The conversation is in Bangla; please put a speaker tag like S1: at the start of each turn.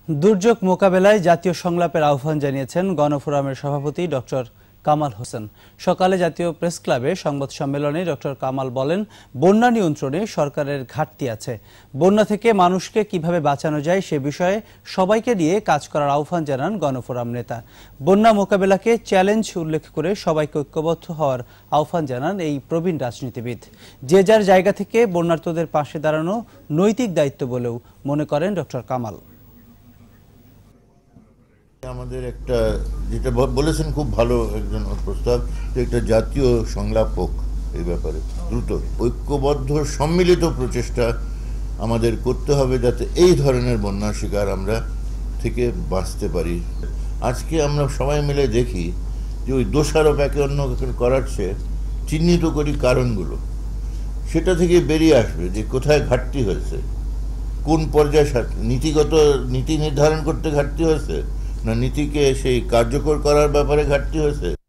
S1: দুর্যোগ মোকাবেলায় জাতীয় সংলাপের আহ্বান জানিয়েছেন গণফোরামের সভাপতি ডক্টর কামাল হোসেন। সকালে জাতীয় প্রেস ক্লাবে সংবাদ সম্মেলনে ডক্টর কামাল বলেন, বন্যা নিয়ন্ত্রণে সরকারের ঘাটতি আছে। বন্যা থেকে মানুষকে কিভাবে বাঁচানো যায় সে বিষয়ে সবাইকে নিয়ে কাজ করার আহ্বান জানান গণফোরাম নেতা। বন্যা মোকাবেলাকে চ্যালেঞ্জ উল্লেখ করে সবাইকে ঐক্যবদ্ধ হওয়ার আহ্বান জানান এই প্রবীণ রাজনীতিবিদ। যে যার জায়গা থেকে বন্যার্তদের পাশে দাঁড়ানো নৈতিক দায়িত্ব বলেও মনে করেন ডক্টর কামাল।
S2: আমাদের একটা যেটা বলেছেন খুব ভালো একজন প্রস্তাব, যে একটা জাতীয় সংলাপ হোক এই ব্যাপারে দ্রুত ঐক্যবদ্ধ সম্মিলিত প্রচেষ্টা আমাদের করতে হবে, যাতে এই ধরনের বন্যার শিকার আমরা থেকে বাঁচতে পারি। আজকে আমরা সবাই মিলে দেখি যে ওই দোষারোপ একে অন্য করার চেয়ে চিহ্নিত করি কারণগুলো, সেটা থেকে বেরিয়ে আসবে যে কোথায় ঘাটতি হয়েছে, কোন পর্যায়ে নীতি নির্ধারণ করতে ঘাটতি হয়েছে, না নীতিকে সেই কার্যকর করার ব্যাপারে ঘাটতি হয়েছে।